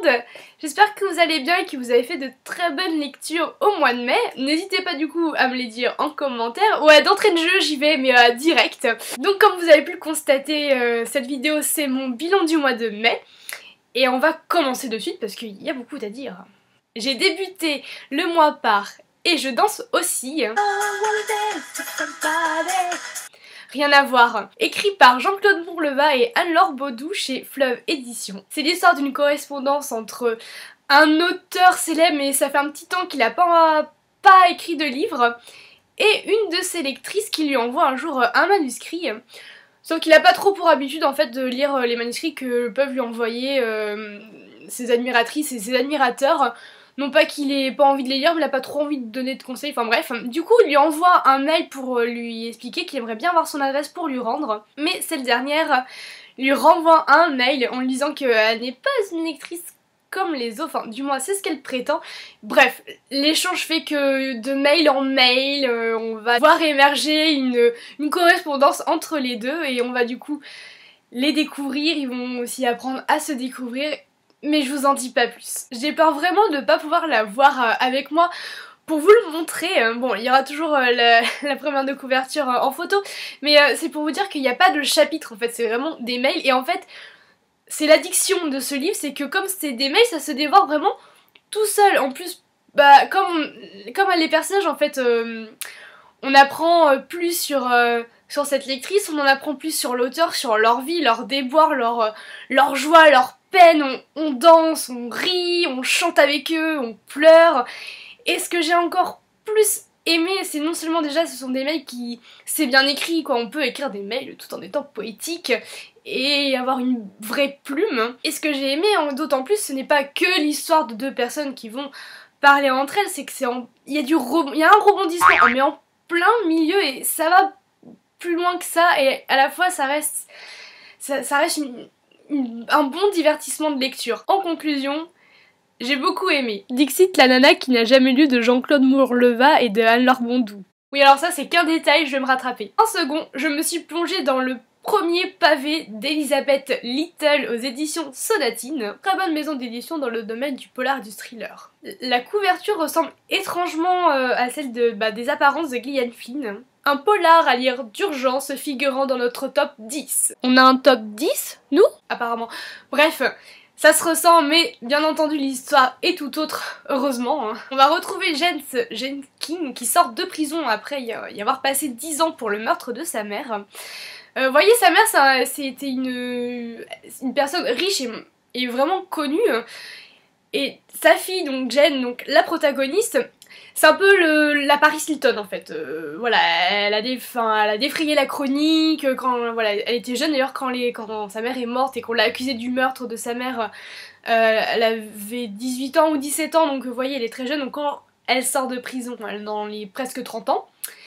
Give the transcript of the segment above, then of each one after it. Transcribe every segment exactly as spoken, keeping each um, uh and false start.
monde, j'espère que vous allez bien et que vous avez fait de très bonnes lectures au mois de mai. N'hésitez pas du coup à me les dire en commentaire. Ouais, d'entrée de jeu j'y vais mais euh, direct. Donc comme vous avez pu le constater, euh, cette vidéo c'est mon bilan du mois de mai. Et on va commencer de suite parce qu'il y a beaucoup à dire. J'ai débuté le mois par Et je danse aussi. Rien à voir. Écrit par Jean-Claude Bourleva et Anne-Laure Baudou chez Fleuve Édition. C'est l'histoire d'une correspondance entre un auteur célèbre, mais ça fait un petit temps qu'il n'a pas, pas écrit de livre, et une de ses lectrices qui lui envoie un jour un manuscrit. Sauf qu'il n'a pas trop pour habitude en fait de lire les manuscrits que peuvent lui envoyer euh, ses admiratrices et ses admirateurs. Non pas qu'il ait pas envie de les lire, mais il a pas trop envie de donner de conseils, enfin bref. Du coup, il lui envoie un mail pour lui expliquer qu'il aimerait bien avoir son adresse pour lui rendre. Mais cette dernière lui renvoie un mail en lui disant qu'elle n'est pas une lectrice comme les autres, enfin du moins c'est ce qu'elle prétend. Bref, l'échange fait que de mail en mail, euh, on va voir émerger une, une correspondance entre les deux et on va du coup les découvrir, ils vont aussi apprendre à se découvrir. Mais je vous en dis pas plus. J'ai peur vraiment de pas pouvoir la voir euh, avec moi pour vous le montrer. Euh, bon, il y aura toujours euh, la, la première de couverture euh, en photo, mais euh, c'est pour vous dire qu'il n'y a pas de chapitre en fait, c'est vraiment des mails. Et en fait, c'est l'addiction de ce livre, c'est que comme c'est des mails, ça se dévore vraiment tout seul. En plus, bah comme, comme les personnages en fait, euh, on apprend plus sur... Euh, sur cette lectrice, on en apprend plus sur l'auteur, sur leur vie, leur déboire, leur, leur joie, leur peine, on, on danse, on rit, on chante avec eux, on pleure. Et ce que j'ai encore plus aimé, c'est non seulement déjà ce sont des mails qui... c'est bien écrit quoi, on peut écrire des mails tout en étant poétique et avoir une vraie plume. Et ce que j'ai aimé d'autant plus, ce n'est pas que l'histoire de deux personnes qui vont parler entre elles, c'est que c'est en... il y a du re... il y a un rebondissement, mais en plein milieu et ça va plus loin que ça et à la fois ça reste ça, ça reste une, une, un bon divertissement de lecture. En conclusion, j'ai beaucoup aimé. Dixit la nana qui n'a jamais lu de Jean-Claude Bourleva et de Anne-Laure Baudou. Oui alors ça c'est qu'un détail, je vais me rattraper. En second, je me suis plongée dans le premier pavé d'Elisabeth Little aux éditions Sonatine. Très bonne maison d'édition dans le domaine du polar et du thriller. La couverture ressemble étrangement euh, à celle de, bah, des apparences de Gillian Flynn. Un polar à lire d'urgence figurant dans notre top dix. On a un top dix, nous? Apparemment. Bref, ça se ressent, mais bien entendu l'histoire est tout autre, heureusement. Hein. On va retrouver Jens Jenkins qui sort de prison après y avoir passé dix ans pour le meurtre de sa mère. Euh, vous voyez, sa mère, c'était une, une personne riche et, et vraiment connue. Et sa fille, donc Jen, donc la protagoniste, c'est un peu le, la Paris Hilton en fait. Euh, voilà, elle a, des, elle a défrayé la chronique quand voilà, elle était jeune d'ailleurs quand, les, quand sa mère est morte et qu'on l'a accusée du meurtre de sa mère. Euh, elle avait dix-huit ans ou dix-sept ans, donc vous voyez, elle est très jeune. Donc quand elle sort de prison, elle est dans les presque trente ans.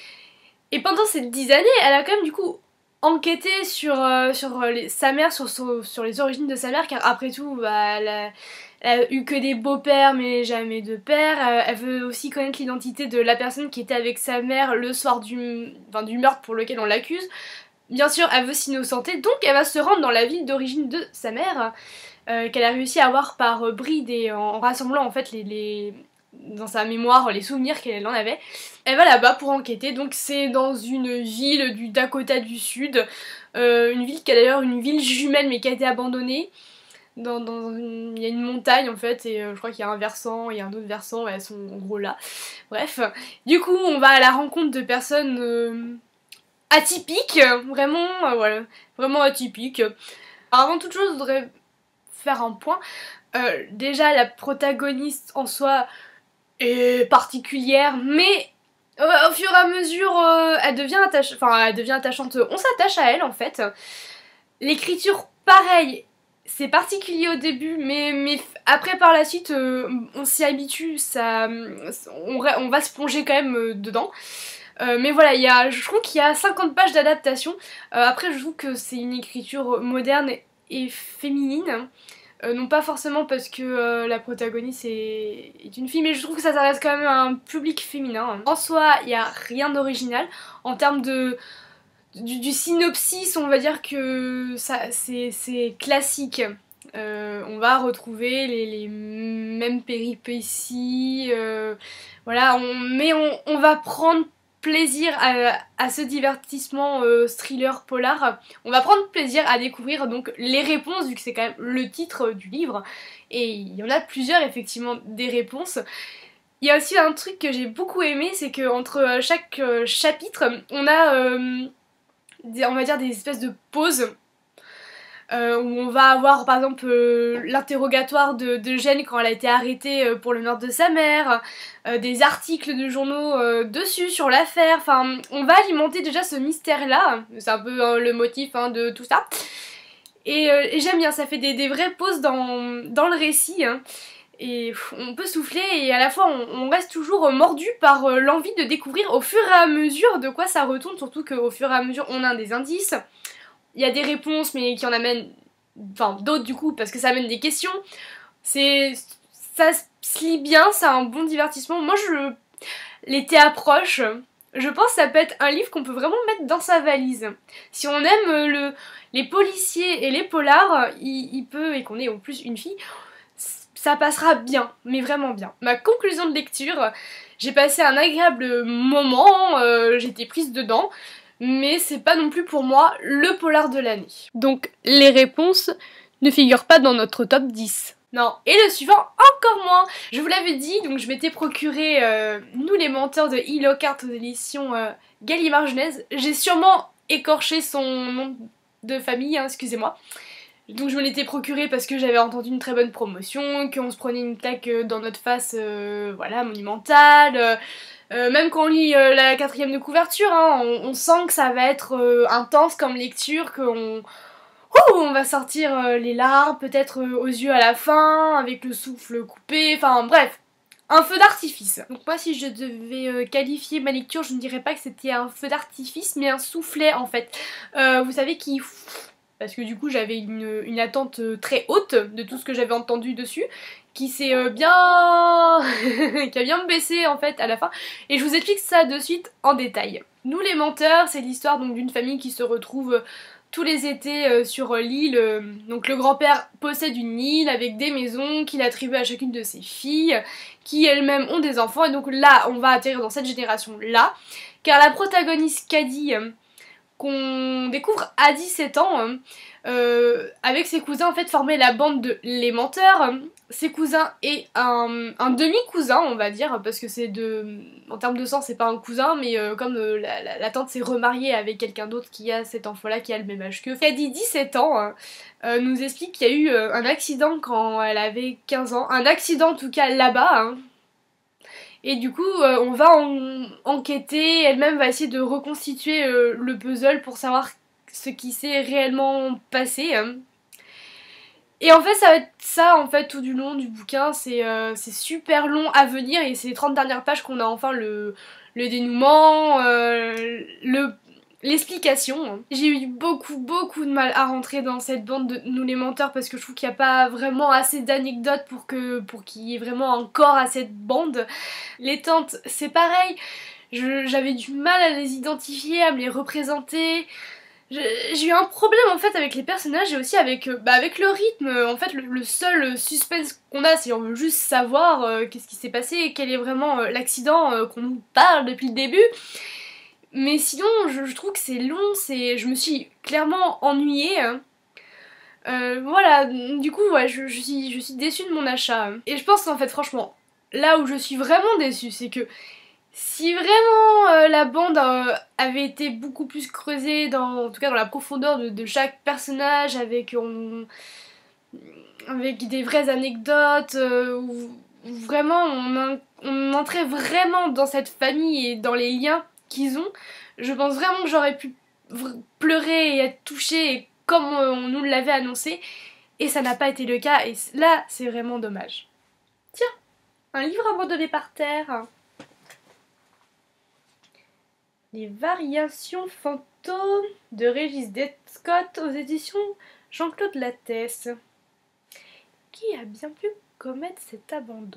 Et pendant ces dix années, elle a quand même du coup enquêté sur, euh, sur les, sa mère, sur, sur, sur les origines de sa mère, car après tout, bah, elle a... Elle a eu que des beaux-pères mais jamais de père. Euh, elle veut aussi connaître l'identité de la personne qui était avec sa mère le soir du, enfin, du meurtre pour lequel on l'accuse. Bien sûr, elle veut s'innocenter, donc elle va se rendre dans la ville d'origine de sa mère, euh, qu'elle a réussi à avoir par bride et en, en rassemblant en fait les, les, dans sa mémoire les souvenirs qu'elle en avait. Elle va là-bas pour enquêter, donc c'est dans une ville du Dakota du Sud, euh, une ville qui a d'ailleurs une ville jumelle mais qui a été abandonnée. Dans, dans une... il y a une montagne en fait et euh, je crois qu'il y a un versant et un autre versant et elles sont en gros là. Bref, du coup on va à la rencontre de personnes euh, atypiques, vraiment, euh, voilà, vraiment atypiques. Alors avant toute chose je voudrais faire un point. Euh, déjà la protagoniste en soi est particulière mais euh, au fur et à mesure euh, elle devient attachante, enfin elle devient attachante, on s'attache à elle en fait. L'écriture pareil. C'est particulier au début, mais, mais après par la suite, euh, on s'y habitue, ça, on, on va se plonger quand même euh, dedans. Euh, mais voilà, y a, je trouve qu'il y a cinquante pages d'adaptation. Euh, après, je trouve que c'est une écriture moderne et féminine. Euh, non pas forcément parce que euh, la protagoniste est, est une fille, mais je trouve que ça s'adresse quand même à un public féminin. En soi, il n'y a rien d'original. En termes de... Du, du synopsis, on va dire que ça c'est classique. Euh, on va retrouver les, les mêmes péripéties, euh, voilà, on, mais on, on va prendre plaisir à, à ce divertissement euh, thriller polar. On va prendre plaisir à découvrir donc les réponses, vu que c'est quand même le titre du livre, et il y en a plusieurs effectivement des réponses. Il y a aussi un truc que j'ai beaucoup aimé, c'est qu'entre chaque chapitre, on a, euh, des, on va dire, des espèces de pauses. Euh, où on va avoir par exemple euh, l'interrogatoire de, de Gênes quand elle a été arrêtée euh, pour le meurtre de sa mère, euh, des articles de journaux euh, dessus sur l'affaire, enfin on va alimenter déjà ce mystère là, c'est un peu hein, le motif hein, de tout ça, et, euh, et j'aime bien, ça fait des, des vraies pauses dans, dans le récit, hein. Et pff, on peut souffler et à la fois on, on reste toujours mordu par euh, l'envie de découvrir au fur et à mesure de quoi ça retourne, surtout qu'au fur et à mesure on a des indices. Il y a des réponses mais qui en amènent, enfin d'autres du coup parce que ça amène des questions. C'est, ça se lit bien, c'est un bon divertissement. Moi je, l'été approche, je pense que ça peut être un livre qu'on peut vraiment mettre dans sa valise. Si on aime le, les policiers et les polars, il, il peut, et qu'on est en plus une fille, ça passera bien, mais vraiment bien. Ma conclusion de lecture, j'ai passé un agréable moment, euh, j'étais prise dedans. Mais c'est pas non plus pour moi le polar de l'année. Donc les réponses ne figurent pas dans notre top dix. Non. Et le suivant, encore moins. Je vous l'avais dit, donc je m'étais procuré euh, Nous les menteurs de E. Lockhart aux éditions euh, Gallimard Jeunesse. J'ai sûrement écorché son nom de famille, hein, excusez-moi. Donc je me l'étais procuré parce que j'avais entendu une très bonne promotion, qu'on se prenait une claque dans notre face, euh, voilà, monumentale. Euh, Euh, même quand on lit euh, la quatrième de couverture, hein, on, on sent que ça va être euh, intense comme lecture, qu'on oh, on va sortir euh, les larmes, peut-être euh, aux yeux à la fin, avec le souffle coupé, enfin bref, un feu d'artifice. Donc moi si je devais euh, qualifier ma lecture, je ne dirais pas que c'était un feu d'artifice, mais un soufflet en fait. Euh, vous savez qui... Parce que du coup j'avais une, une attente très haute de tout ce que j'avais entendu dessus, qui s'est euh, bien... qui a bien baissé en fait à la fin, et je vous explique ça de suite en détail. Nous les menteurs, c'est l'histoire donc d'une famille qui se retrouve euh, tous les étés euh, sur euh, l'île. Euh, donc le grand-père possède une île avec des maisons qu'il attribue à chacune de ses filles, qui elles-mêmes ont des enfants, et donc là on va atterrir dans cette génération là, car la protagoniste Caddy, euh, qu'on découvre à dix-sept ans, euh, avec ses cousins en fait formait la bande de Les Menteurs. Ses cousins et un, un demi-cousin on va dire, parce que c'est de... en termes de sang c'est pas un cousin, mais euh, comme euh, la, la, la tante s'est remariée avec quelqu'un d'autre qui a cet enfant là qui a le même âge qu'eux. Caddy, dix-sept ans, hein, euh, nous explique qu'il y a eu euh, un accident quand elle avait quinze ans, un accident en tout cas là-bas, hein. Et du coup, euh, on va en enquêter, elle-même va essayer de reconstituer euh, le puzzle pour savoir ce qui s'est réellement passé. Hein. Et en fait, ça va être ça, en fait, tout du long du bouquin. C'est euh, super long à venir, et c'est les trente dernières pages qu'on a enfin le, le dénouement, euh, le... l'explication. J'ai eu beaucoup beaucoup de mal à rentrer dans cette bande de Nous les menteurs parce que je trouve qu'il n'y a pas vraiment assez d'anecdotes pour que pour qu'il y ait vraiment un corps à cette bande. Les tantes, c'est pareil, j'avais du mal à les identifier, à me les représenter. J'ai eu un problème en fait avec les personnages et aussi avec, euh, bah, avec le rythme. En fait le, le seul suspense qu'on a, c'est on veut juste savoir euh, qu'est-ce qui s'est passé et quel est vraiment euh, l'accident euh, qu'on nous parle depuis le début. Mais sinon, je, je trouve que c'est long, c'est, je me suis clairement ennuyée. Euh, voilà, du coup, ouais, je, je, suis, je suis déçue de mon achat. Et je pense qu'en fait, franchement, là où je suis vraiment déçue, c'est que si vraiment euh, la bande euh, avait été beaucoup plus creusée, dans, en tout cas dans la profondeur de, de chaque personnage, avec, on, avec des vraies anecdotes, euh, où, où vraiment on, on entrait vraiment dans cette famille et dans les liens qu'ils ont, je pense vraiment que j'aurais pu pleurer et être touchée comme on nous l'avait annoncé, et ça n'a pas été le cas, et là c'est vraiment dommage. Tiens, un livre abandonné par terre. Les variations fantômes de Régis Descott aux éditions Jean-Claude Lattès. Qui a bien pu commettre cet abandon?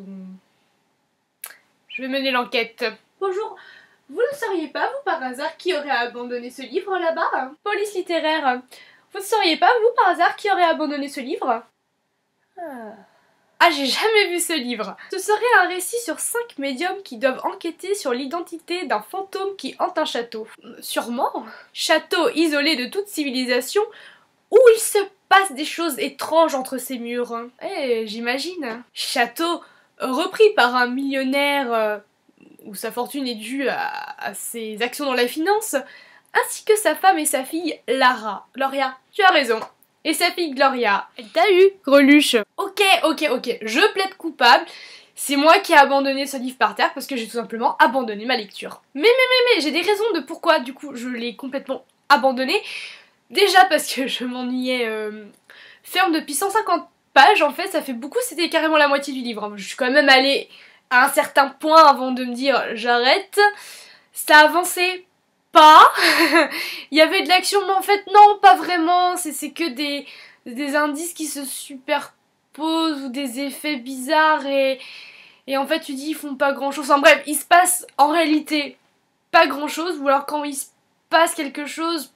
Je vais mener l'enquête. Bonjour. Vous ne sauriez pas, vous, par hasard, qui aurait abandonné ce livre là-bas? Police littéraire. Vous ne sauriez pas, vous, par hasard, qui aurait abandonné ce livre? Ah. Ah, j'ai jamais vu ce livre. Ce serait un récit sur cinq médiums qui doivent enquêter sur l'identité d'un fantôme qui hante un château. Sûrement. Château isolé de toute civilisation où il se passe des choses étranges entre ces murs. Eh, j'imagine. Château repris par un millionnaire euh, où sa fortune est due à, à ses actions dans la finance, ainsi que sa femme et sa fille Lara. Gloria, tu as raison. Et sa fille Gloria. Elle t'a eu, Greluche. Ok, ok, ok, je plaide coupable. C'est moi qui ai abandonné ce livre par terre parce que j'ai tout simplement abandonné ma lecture. Mais, mais, mais, mais, j'ai des raisons de pourquoi, du coup, je l'ai complètement abandonné. Déjà parce que je m'ennuyais euh, ferme depuis cent cinquante pages, en fait, ça fait beaucoup, c'était carrément la moitié du livre. Je suis quand même allée à un certain point avant de me dire j'arrête. Ça avançait pas. Il y avait de l'action, mais en fait non, pas vraiment. C'est que des, des indices qui se superposent ou des effets bizarres et, et en fait tu dis ils font pas grand chose. Enfin bref, il se passe en réalité pas grand chose, ou alors quand il se passe quelque chose,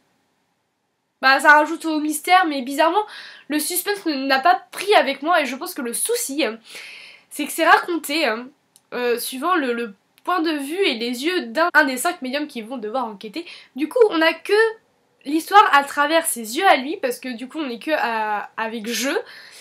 bah ça rajoute au mystère, mais bizarrement le suspense n'a pas pris avec moi et je pense que le souci c'est que c'est raconté euh, suivant le, le point de vue et les yeux d'un des cinq médiums qui vont devoir enquêter. Du coup, on a que l'histoire à travers ses yeux à lui, parce que du coup, on est que à, avec jeu.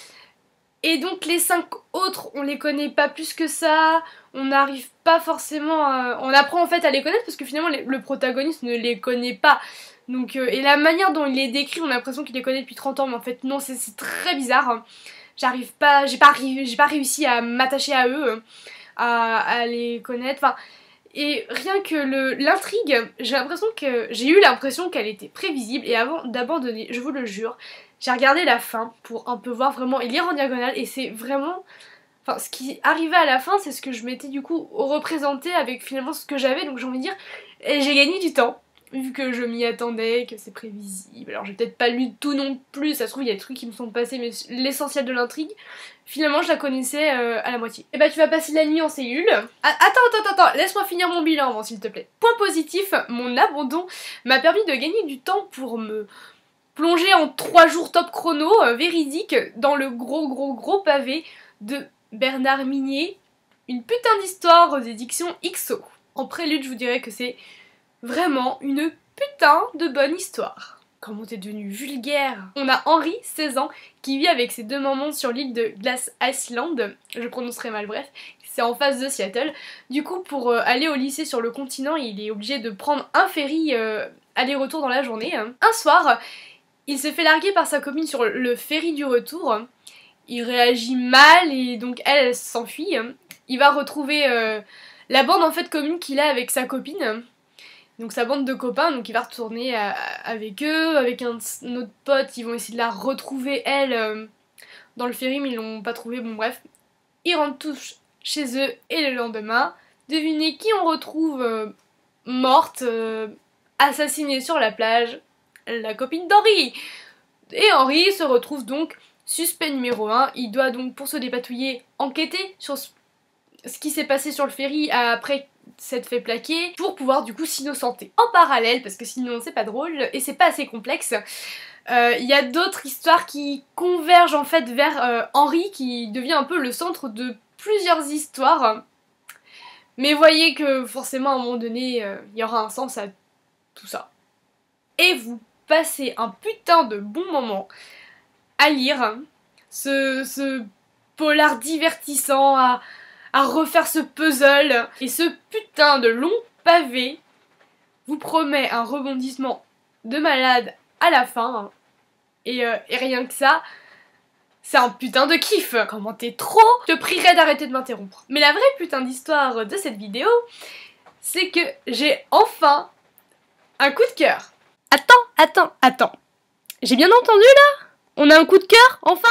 Et donc, les cinq autres, on les connaît pas plus que ça. On n'arrive pas forcément à... On apprend en fait à les connaître, parce que finalement, les, le protagoniste ne les connaît pas. Donc, euh, et la manière dont il les décrit, on a l'impression qu'il les connaît depuis trente ans, mais en fait, non, c'est très bizarre. J'arrive pas... J'ai pas, j'ai pas réussi à m'attacher à eux. À, à les connaître, enfin, et rien que le l'intrigue, j'ai l'impression que j'ai eu l'impression qu'elle était prévisible, et avant d'abandonner, je vous le jure, j'ai regardé la fin pour un peu voir vraiment et lire en diagonale, et c'est vraiment, enfin, ce qui arrivait à la fin, c'est ce que je m'étais du coup représenté avec finalement ce que j'avais, donc j'ai envie de dire, et j'ai gagné du temps. Vu que je m'y attendais, que c'est prévisible. Alors j'ai peut-être pas lu tout non plus, ça se trouve il y a des trucs qui me sont passés, mais l'essentiel de l'intrigue, finalement je la connaissais euh, à la moitié. Et bah tu vas passer la nuit en cellule. Ah, attends, attends, attends, laisse-moi finir mon bilan avant s'il te plaît. Point positif, mon abandon m'a permis de gagner du temps pour me plonger en trois jours top chrono, euh, véridique, dans le gros gros gros pavé de Bernard Minier. Une putain d'histoire aux éditions X O. En prélude je vous dirais que c'est vraiment une putain de bonne histoire. Comment t'es devenu vulgaire? On a Henry, seize ans, qui vit avec ses deux mamans sur l'île de Glass Island, je prononcerai mal bref, c'est en face de Seattle. Du coup, pour euh, aller au lycée sur le continent, il est obligé de prendre un ferry euh, aller-retour dans la journée. Un soir, il se fait larguer par sa copine sur le ferry du retour. Il réagit mal et donc elle, elle s'enfuit. Il va retrouver euh, la bande en fait commune qu'il a avec sa copine. Donc sa bande de copains, donc il va retourner à, avec eux, avec un, un autre pote, ils vont essayer de la retrouver elle euh, dans le ferry mais ils l'ont pas trouvée, bon bref. Ils rentrent tous chez eux et le lendemain, devinez qui on retrouve euh, morte, euh, assassinée sur la plage? La copine d'Henry. Et Henry se retrouve donc suspect numéro un, il doit donc pour se dépatouiller enquêter sur ce, ce qui s'est passé sur le ferry après s'être fait plaquer pour pouvoir du coup s'innocenter. En parallèle, parce que sinon c'est pas drôle et c'est pas assez complexe, il euh, y a d'autres histoires qui convergent en fait vers euh, Henry qui devient un peu le centre de plusieurs histoires. Mais voyez que forcément à un moment donné, il euh, y aura un sens à tout ça. Et vous passez un putain de bon moment à lire ce, ce polar divertissant, à à refaire ce puzzle, et ce putain de long pavé vous promet un rebondissement de malade à la fin, et, euh, et rien que ça, c'est un putain de kiff. Comment t'es trop, je te prierais d'arrêter de m'interrompre. Mais la vraie putain d'histoire de cette vidéo, c'est que j'ai enfin un coup de cœur. Attends, attends, attends. J'ai bien entendu là? On a un coup de cœur, enfin?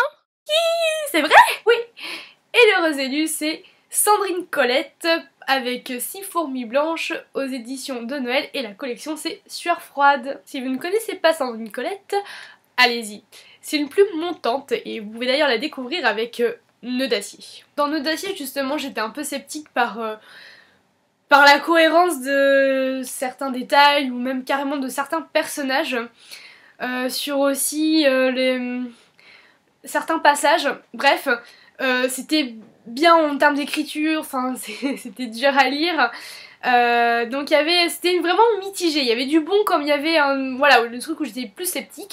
C'est vrai? Oui. Et l'heureuse élue, c'est Sandrine Colette avec six fourmis blanches aux éditions de Noël et la collection c'est Sueur froide. Si vous ne connaissez pas Sandrine Colette, allez-y. C'est une plume montante et vous pouvez d'ailleurs la découvrir avec euh, Nœud d'acier. Dans Nœud d'acier justement j'étais un peu sceptique par, euh, par la cohérence de certains détails ou même carrément de certains personnages. Euh, sur aussi euh, les... certains passages, bref, euh, c'était bien en termes d'écriture, enfin c'était dur à lire. Euh, donc il y avait, c'était vraiment mitigé, il y avait du bon comme il y avait un, voilà, le truc où j'étais plus sceptique.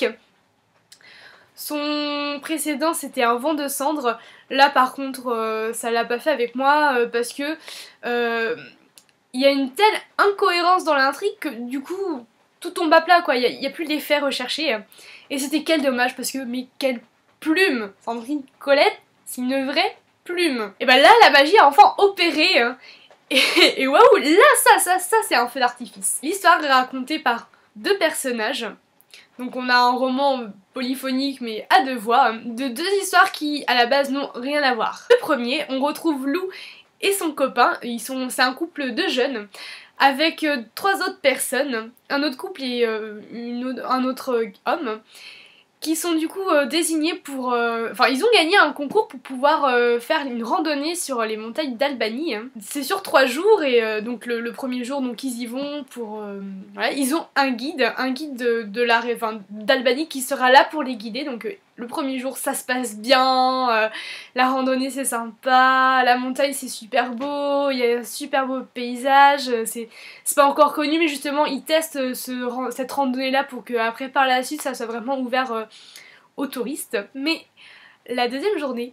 Son précédent c'était Un vent de cendre, là par contre euh, ça l'a pas fait avec moi euh, parce que euh, il y a une telle incohérence dans l'intrigue que du coup tout tombe à plat quoi, il n'y a, a plus d'effet recherché. Et c'était quel dommage parce que, mais quelle plume! Sandrine Colette, c'est une vraie plume. Et ben là la magie a enfin opéré. Hein. Et, et waouh, là ça, ça, ça c'est un feu d'artifice. L'histoire est racontée par deux personnages. Donc on a un roman polyphonique mais à deux voix, de deux histoires qui à la base n'ont rien à voir. Le premier, on retrouve Lou et son copain, ils sont, c'est un couple de jeunes, avec euh, trois autres personnes, un autre couple et euh, une, un autre homme, qui sont du coup euh, désignés pour... Euh... Enfin, ils ont gagné un concours pour pouvoir euh, faire une randonnée sur les montagnes d'Albanie. Hein. C'est sur trois jours et euh, donc le, le premier jour, donc ils y vont pour... Euh... Voilà, ils ont un guide, un guide de, de la... Enfin, d'Albanie qui sera là pour les guider. Donc euh, le premier jour, ça se passe bien, euh, la randonnée c'est sympa, la montagne c'est super beau, il y a un super beau paysage, c'est pas encore connu mais justement ils testent ce, cette randonnée là pour que après par la suite ça soit vraiment ouvert euh, aux touristes. Mais la deuxième journée,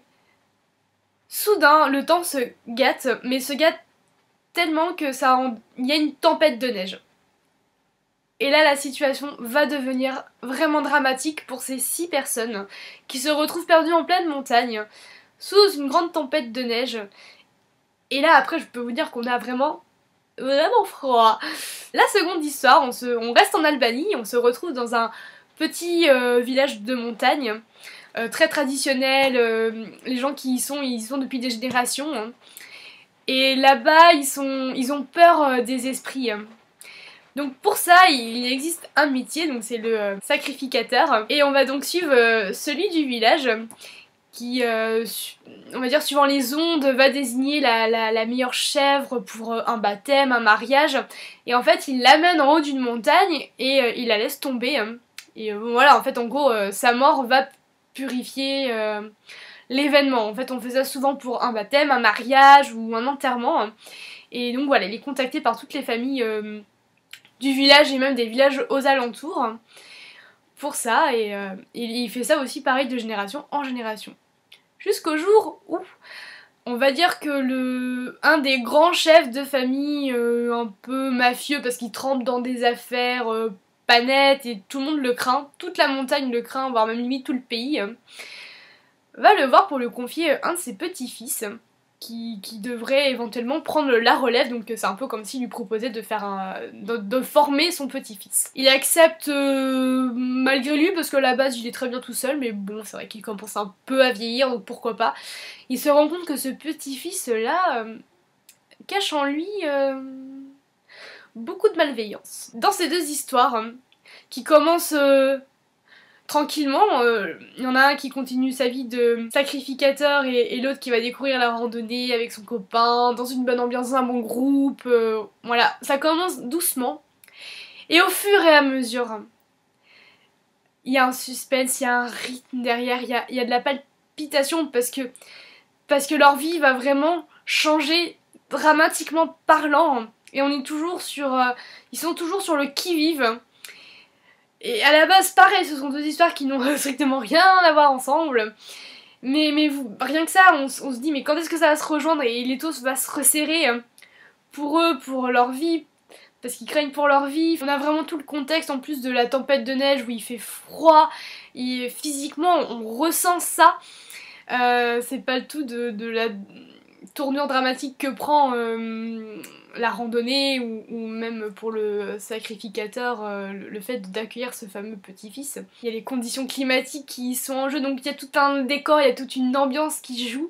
soudain le temps se gâte, mais se gâte tellement que ça en... il y a une tempête de neige. Et là la situation va devenir vraiment dramatique pour ces six personnes qui se retrouvent perdues en pleine montagne sous une grande tempête de neige. Et là après je peux vous dire qu'on a vraiment vraiment froid. La seconde histoire, on, se, on reste en Albanie, on se retrouve dans un petit euh, village de montagne euh, très traditionnel, euh, les gens qui y sont, ils y sont depuis des générations. Hein. Et là-bas ils, sont, ils ont peur euh, des esprits. Hein. Donc pour ça, il existe un métier, donc c'est le euh, sacrificateur. Et on va donc suivre euh, celui du village qui, euh, on va dire suivant les ondes, va désigner la, la, la meilleure chèvre pour euh, un baptême, un mariage. Et en fait, il l'amène en haut d'une montagne et euh, il la laisse tomber. Hein. Et euh, voilà, en fait, en gros, euh, sa mort va purifier euh, l'événement. En fait, on fait ça souvent pour un baptême, un mariage ou un enterrement. Hein. Et donc voilà, il est contacté par toutes les familles... Euh, du village et même des villages aux alentours pour ça et euh, il fait ça aussi pareil de génération en génération. Jusqu'au jour où on va dire que le un des grands chefs de famille euh, un peu mafieux parce qu'il trempe dans des affaires euh, pas nettes et tout le monde le craint, toute la montagne le craint, voire même limite tout le pays, euh, va le voir pour lui confier un de ses petits-fils. Qui, qui devrait éventuellement prendre la relève, donc c'est un peu comme s'il lui proposait de faire un, de, de former son petit-fils. Il accepte euh, malgré lui parce que à la base il est très bien tout seul, mais bon c'est vrai qu'il commence un peu à vieillir donc pourquoi pas. Il se rend compte que ce petit-fils là euh, cache en lui euh, beaucoup de malveillance. Dans ces deux histoires hein, qui commencent euh, tranquillement, euh, il y en a un qui continue sa vie de sacrificateur et, et l'autre qui va découvrir la randonnée avec son copain, dans une bonne ambiance, dans un bon groupe, euh, voilà, ça commence doucement. Et au fur et à mesure, il y a un suspense, il y a un rythme derrière, il y a, il y a de la palpitation parce que, parce que leur vie va vraiment changer dramatiquement parlant. Et on est toujours sur... Euh, ils sont toujours sur le qui-vive. Et à la base, pareil, ce sont deux histoires qui n'ont strictement rien à voir ensemble. Mais, mais vous, rien que ça, on, on se dit, mais quand est-ce que ça va se rejoindre et l'étau va se resserrer pour eux, pour leur vie, parce qu'ils craignent pour leur vie. On a vraiment tout le contexte en plus de la tempête de neige où il fait froid, et physiquement on ressent ça. Euh, c'est pas le tout de, de la tournure dramatique que prend euh, la randonnée ou, ou même pour le sacrificateur euh, le, le fait d'accueillir ce fameux petit-fils. Il y a les conditions climatiques qui sont en jeu, donc il y a tout un décor, il y a toute une ambiance qui joue.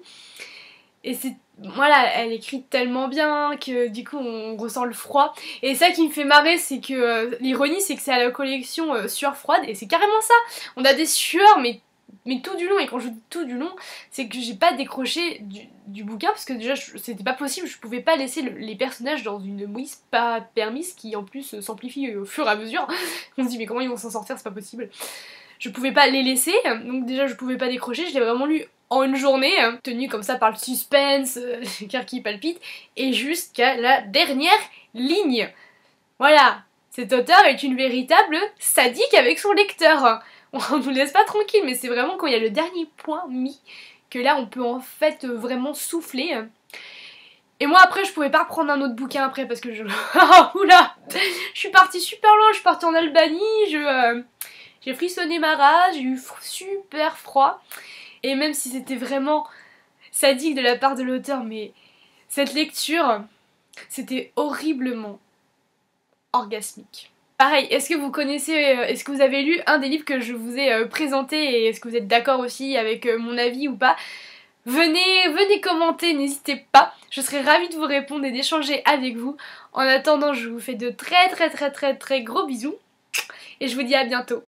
Et c'est... Voilà, elle écrit tellement bien que du coup on ressent le froid. Et ça qui me fait marrer, c'est que euh, l'ironie c'est que c'est à la collection euh, sueur froide et c'est carrément ça. On a des sueurs mais mais tout du long, et quand je dis tout du long, c'est que j'ai pas décroché du, du bouquin parce que déjà c'était pas possible, je pouvais pas laisser le, les personnages dans une mouise pas permise qui en plus s'amplifie au fur et à mesure. On se dit mais comment ils vont s'en sortir, c'est pas possible. je pouvais pas les laisser, donc déjà je pouvais pas décrocher, je l'ai vraiment lu en une journée, tenu comme ça par le suspense, euh, le cœur qui palpite, et jusqu'à la dernière ligne. Voilà, cet auteur est une véritable sadique avec son lecteur. On nous laisse pas tranquille, mais c'est vraiment quand il y a le dernier point mis que là on peut en fait vraiment souffler. Et moi après je pouvais pas reprendre un autre bouquin après parce que je... Oula, je suis partie super loin, je suis partie en Albanie, je... Euh... j'ai frissonné ma race, j'ai eu super froid. Et même si c'était vraiment sadique de la part de l'auteur, mais cette lecture, c'était horriblement orgasmique. Pareil, est-ce que vous connaissez, euh, est-ce que vous avez lu un des livres que je vous ai euh, présenté et est-ce que vous êtes d'accord aussi avec euh, mon avis ou pas? Venez, venez commenter, n'hésitez pas, je serai ravie de vous répondre et d'échanger avec vous. En attendant, je vous fais de très très très très très gros bisous et je vous dis à bientôt.